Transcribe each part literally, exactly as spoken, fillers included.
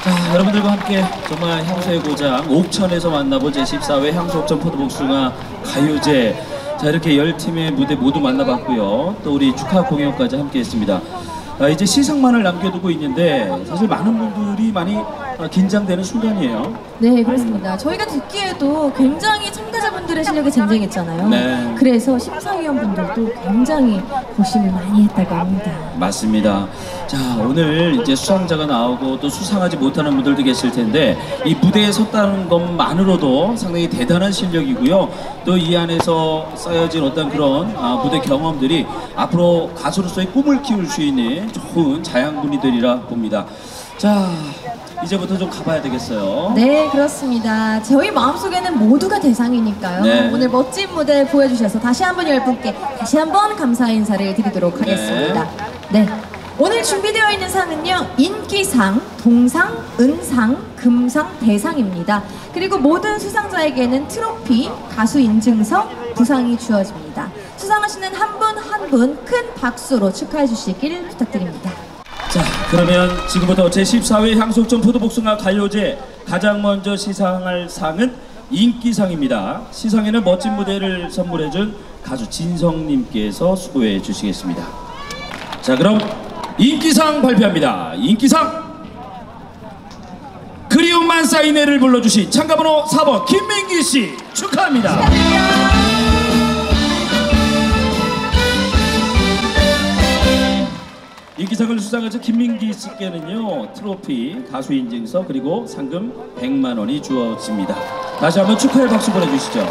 자, 여러분들과 함께 정말 향수의 고장 옥천에서 만나본 제십사 회 향수 옥천 포도복숭아 가요제. 자, 이렇게 열 팀의 무대 모두 만나봤고요. 또 우리 축하 공연까지 함께 했습니다. 아, 이제 시상만을 남겨두고 있는데 사실 많은 분들이 많이 아, 긴장되는 순간이에요. 네, 그렇습니다. 저희가 듣기에도 굉장히 참가자분들의 실력이 쟁쟁했잖아요. 네. 그래서 심사위원분들도 굉장히 고심을 많이 했다고 합니다. 맞습니다. 자, 오늘 이제 수상자가 나오고 또 수상하지 못하는 분들도 계실 텐데 이 무대에 섰다는 것만으로도 상당히 대단한 실력이고요. 또 이 안에서 쌓여진 어떤 그런 아, 무대 경험들이 앞으로 가수로서의 꿈을 키울 수 있는 좋은 자양분이들이라 봅니다. 자, 이제부터 좀 가봐야 되겠어요. 네, 그렇습니다. 저희 마음속에는 모두가 대상이니까요. 네. 오늘 멋진 무대 보여주셔서 다시 한번 열 분께 다시 한번 감사 인사를 드리도록 하겠습니다. 네. 오늘 준비되어 있는 상은요, 인기상, 동상, 은상, 금상, 대상입니다. 그리고 모든 수상자에게는 트로피, 가수 인증서, 부상이 주어집니다. 수상하시는 한 분 한 분 큰 박수로 축하해 주시길 부탁드립니다. 자, 그러면 지금부터 제십사 회 향수옥천 포도복숭아 가요제 가장 먼저 시상할 상은 인기상입니다. 시상에는 멋진 무대를 선물해준 가수 진성님께서 수고해 주시겠습니다. 자, 그럼 인기상 발표합니다. 인기상 그리움만 쌓이네를 불러주신 참가번호 사 번 김민기씨 축하합니다. 인기상을 수상하신 김민기 씨께는요, 트로피, 가수 인증서, 그리고 상금 백만 원이 주어집니다. 다시 한번 축하의 박수 보내주시죠.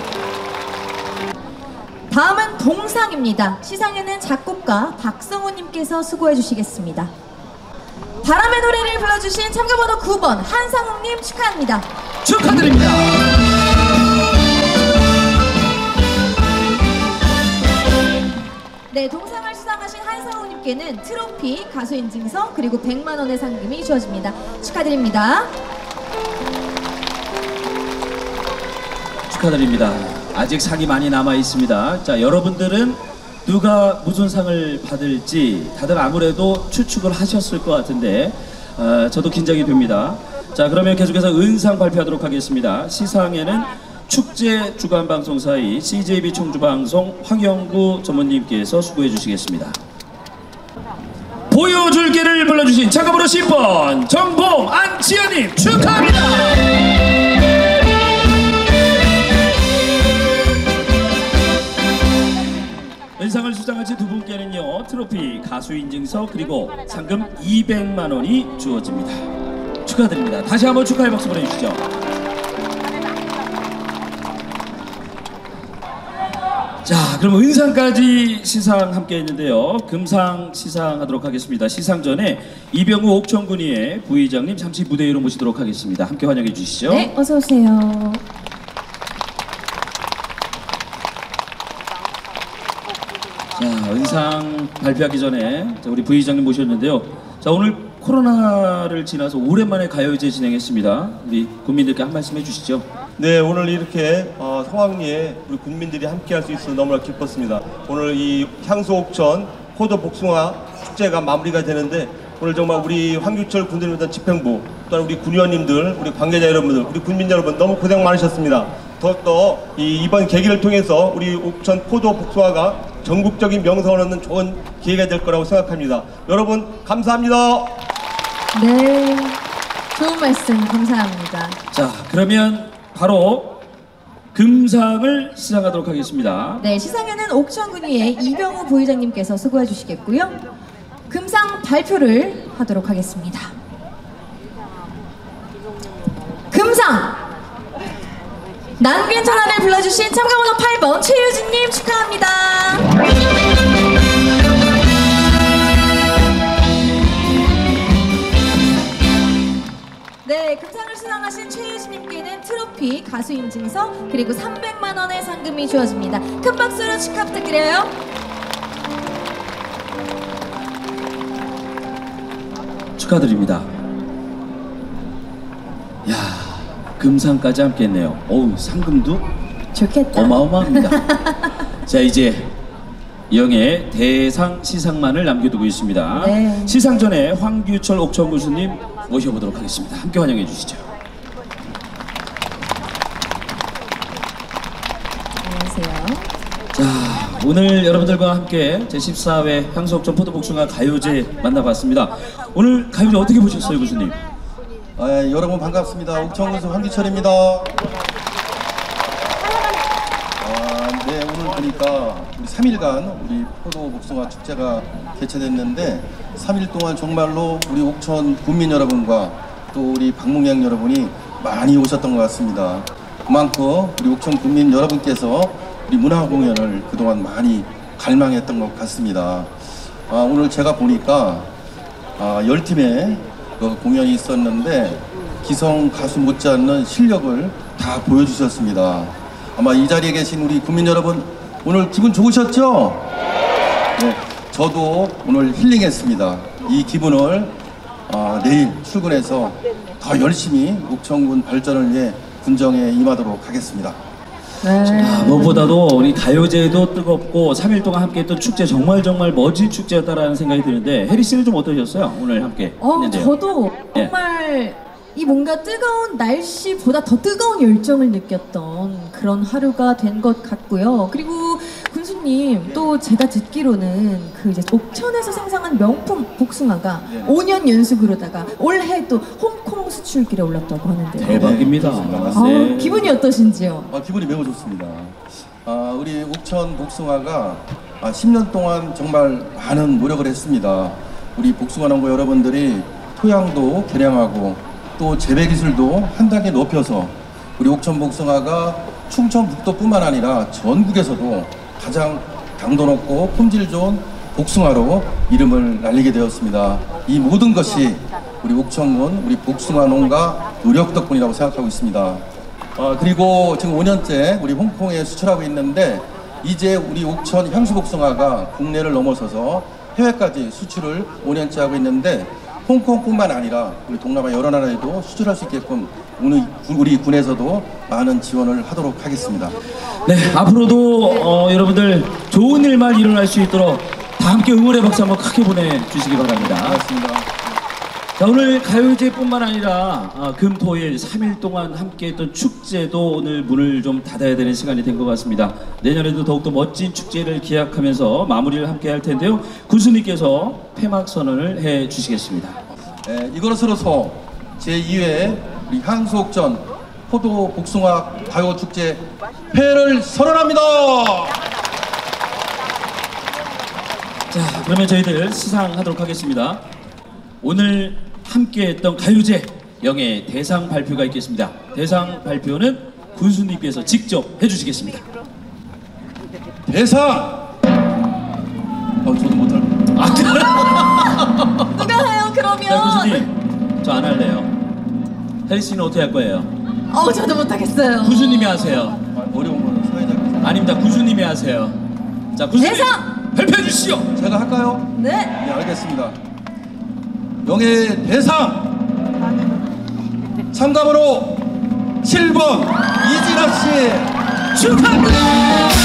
다음은 동상입니다. 시상에는 작곡가 박성우님께서 수고해 주시겠습니다. 바람의 노래를 불러주신 참가번호 구 번 한상욱님 축하합니다. 축하드립니다. 네, 동상을 수상하신 한상욱님께는 트로피, 가수 인증서, 그리고 백만 원의 상금이 주어집니다. 축하드립니다. 축하드립니다. 아직 상이 많이 남아 있습니다. 자, 여러분들은 누가 무슨 상을 받을지 다들 아무래도 추측을 하셨을 것 같은데 어, 저도 긴장이 됩니다. 자, 그러면 계속해서 은상 발표하도록 하겠습니다. 시상에는 축제 주간방송사의 씨제이비 청주방송 황영구 전무님께서 수고해 주시겠습니다. 보여줄게를 불러주신 참가번호 십 번 정봉 안지연님 축하합니다. 은상을 수상하신 두 분께는요, 트로피, 가수 인증서, 그리고 상금 이백만 원이 주어집니다. 축하드립니다. 다시 한번 축하의 박수 보내주시죠. 자, 그럼 은상까지 시상 함께 했는데요. 금상 시상하도록 하겠습니다. 시상 전에 이병우 옥천군위의 부의장님 잠시 무대 위로 모시도록 하겠습니다. 함께 환영해 주시죠. 네, 어서 오세요. 자, 은상 발표하기 전에 우리 부의장님 모셨는데요. 자, 오늘 코로나를 지나서 오랜만에 가요제 진행했습니다. 우리 국민들께 한 말씀 해주시죠. 네, 오늘 이렇게 어, 성황리에 우리 국민들이 함께 할 수 있어서 너무나 기뻤습니다. 오늘 이 향수옥천 포도복숭아 축제가 마무리가 되는데 오늘 정말 우리 황규철 군대민단 집행부 또한 우리 군의원님들, 우리 관계자 여러분들, 우리 국민 여러분 너무 고생 많으셨습니다. 더욱더 이 이번 계기를 통해서 우리 옥천 포도복숭아가 전국적인 명성을 얻는 좋은 기회가 될 거라고 생각합니다. 여러분 감사합니다. 네, 좋은 말씀 감사합니다. 자, 그러면 바로 금상을 시상하도록 하겠습니다. 네, 시상에는 옥천군위의 이병우 부의장님께서 수고해 주시겠고요. 금상 발표를 하도록 하겠습니다. 금상! 난 괜찮아를 불러주신 참가번호 팔 번 최유진님 축하합니다. 네, 금상을 수상하신 최유진님께는 트로피, 가수 인증서, 그리고 삼백만 원의 상금이 주어집니다. 큰 박수로 축하 부탁드려요. 축하드립니다. 야, 금상까지 함께 했네요. 어우, 상금도 좋겠다. 어마어마합니다. 자, 이제 영예 대상 시상만을 남겨두고 있습니다. 네. 시상 전에 황규철 옥천 교수님 모셔보도록 하겠습니다. 함께 환영해 주시죠. 안녕하세요. 자, 오늘 여러분들과 함께 제십사 회 향수옥천 포도복숭아 가요제 만나봤습니다. 오늘 가요제 어떻게 보셨어요, 교수님? 아, 예, 여러분 반갑습니다. 옥천군수 황기철입니다. 아, 네, 오늘 보니까 우리 삼 일간 우리 포도 복숭아 축제가 개최됐는데 삼 일 동안 정말로 우리 옥천 군민 여러분과 또 우리 방문객 여러분이 많이 오셨던 것 같습니다. 그만큼 우리 옥천 군민 여러분께서 우리 문화 공연을 그동안 많이 갈망했던 것 같습니다. 아, 오늘 제가 보니까 아, 열 팀의 그 공연이 있었는데 기성 가수 못지않는 실력을 다 보여주셨습니다. 아마 이 자리에 계신 우리 국민 여러분 오늘 기분 좋으셨죠? 네, 저도 오늘 힐링했습니다. 이 기분을 어, 내일 출근해서 더 열심히 옥천군 발전을 위해 군정에 임하도록 하겠습니다. 네. 아, 무엇보다도 우리 가요제도 뜨겁고 삼 일 동안 함께 했던 축제 정말 정말 멋진 축제였다라는 생각이 드는데 혜리 씨는 좀 어떠셨어요? 오늘 함께 어, 했는데요. 저도 예. 정말 이 뭔가 뜨거운 날씨보다 더 뜨거운 열정을 느꼈던 그런 하루가 된 것 같고요. 그리고 군수님 또 제가 듣기로는 그 이제 옥천에서 생산한 명품 복숭아가 네. 오 년 연속으로다가 올해 또 홍콩 수출길에 올랐다고 하는데요. 대박입니다. 아, 네. 기분이 어떠신지요? 아, 기분이 매우 좋습니다. 아, 우리 옥천 복숭아가 아, 십 년 동안 정말 많은 노력을 했습니다. 우리 복숭아 농가 여러분들이 토양도 개량하고 또 재배 기술도 한 단계 높여서 우리 옥천 복숭아가 충청북도뿐만 아니라 전국에서도 가장 당도 높고 품질 좋은 복숭아로 이름을 날리게 되었습니다. 이 모든 것이 우리 옥천군 우리 복숭아 농가 노력 덕분이라고 생각하고 있습니다. 어, 그리고 지금 오 년째 우리 홍콩에 수출하고 있는데 이제 우리 옥천 향수복숭아가 국내를 넘어서서 해외까지 수출을 오 년째 하고 있는데 홍콩뿐만 아니라 우리 동남아 여러 나라에도 수출할 수 있게끔 오늘 우리 군에서도 많은 지원을 하도록 하겠습니다. 네, 앞으로도 어, 여러분들 좋은 일만 일어날 수 있도록 다 함께 응원의 박수 한번 크게 보내주시기 바랍니다. 고맙습니다. 자, 오늘 가요제뿐만 아니라 아, 금, 토, 일 삼 일 동안 함께했던 축제도 오늘 문을 좀 닫아야 되는 시간이 된 것 같습니다. 내년에도 더욱더 멋진 축제를 기약하면서 마무리를 함께 할 텐데요. 군수님께서 폐막 선언을 해 주시겠습니다. 예, 이것으로서 제이 회 우리 향수옥천 포도 복숭아 가요 축제 폐를 선언합니다. 자, 그러면 저희들 시상하도록 하겠습니다. 오늘 함께했던 가요제 영예 대상 발표가 있겠습니다. 대상 발표는 군수님께서 직접 해주시겠습니다. 대상. 어, 저도 못할. 아, 누가 해요 자, 그러면? 군수님, 저 안 할래요. 혜리 씨는 어떻게 할 거예요? 어, 저도 못하겠어요. 군수님이 하세요. 아, 어려운 건 사회자께서. 아닙니다. 군수님이 하세요. 자, 군수님 대상! 발표해 주시죠. 제가 할까요? 네. 네, 알겠습니다. 명예 대상 참가번호 칠 번 이진아 씨 축하합니다.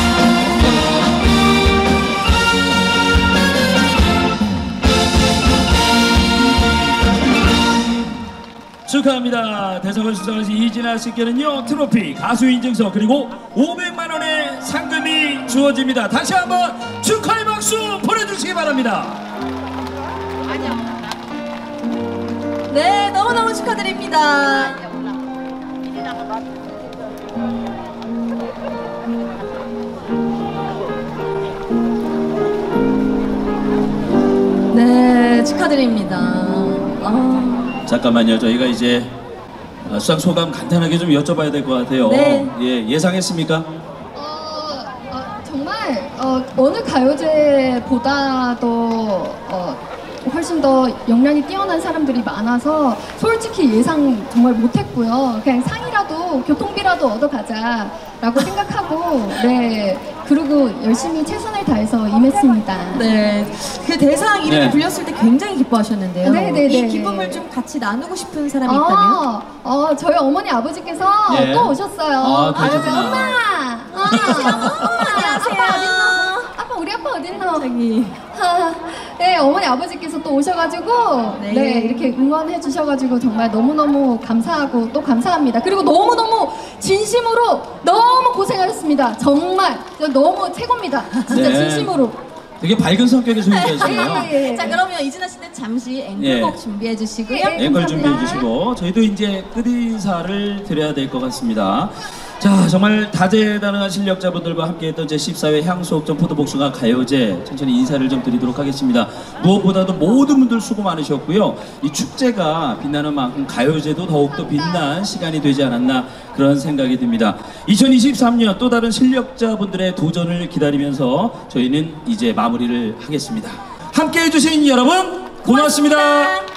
축하합니다. 대상을 수상하신 이진아 씨께는요 트로피, 가수 인증서 그리고 오백만 원의 상금이 주어집니다. 다시 한번 축하의 박수 보내주시기 바랍니다. 네, 너무너무 축하드립니다. 네, 축하드립니다. 아, 잠깐만요. 저희가 이제 수상 소감 간단하게 좀 여쭤봐야 될 것 같아요. 네. 예, 예상했습니까? 어, 어, 정말 어, 어느 가요제보다도 어, 훨씬 더 역량이 뛰어난 사람들이 많아서 솔직히 예상 정말 못했고요. 그냥 상이라도 교통비라도 얻어가자라고 생각하고 네 그리고 열심히 최선을 다해서 임했습니다. 네, 그 대상 이름이 네. 불렸을 때 굉장히 기뻐하셨는데요. 네, 네, 이 네. 기쁨을 좀 같이 나누고 싶은 사람이 있다면? 아, 어, 저희 어머니 아버지께서 예. 또 오셨어요. 아, 그러셨구나. 엄마, 안녕하세요. 어머, 안녕하세요. 아빠 우리 아빠 어딨노? 저기. 아, 네, 어머니 아버지께서 또 오셔가지고 네. 네. 이렇게 응원해 주셔가지고 정말 너무너무 감사하고 또 감사합니다. 그리고 너무너무 진심으로 너무 고생하셨습니다. 정말 너무 최고입니다. 진짜 네. 진심으로. 되게 밝은 성격의 소유자시네요. 예, 예. 자, 그러면 이진아 씨는 잠시 앵콜곡 예. 준비해 주시고요. 예. 앵콜 감사합니다. 준비해 주시고 저희도 이제 끝인사를 드려야 될 것 같습니다. 자, 정말 다재다능한 실력자분들과 함께했던 제십사 회 향수옥전 포도복숭아 가요제 천천히 인사를 좀 드리도록 하겠습니다. 무엇보다도 모든 분들 수고 많으셨고요. 이 축제가 빛나는 만큼 가요제도 더욱더 빛난 시간이 되지 않았나 그런 생각이 듭니다. 이천이십삼 년 또 다른 실력자분들의 도전을 기다리면서 저희는 이제 마무리를 하겠습니다. 함께해 주신 여러분 고맙습니다.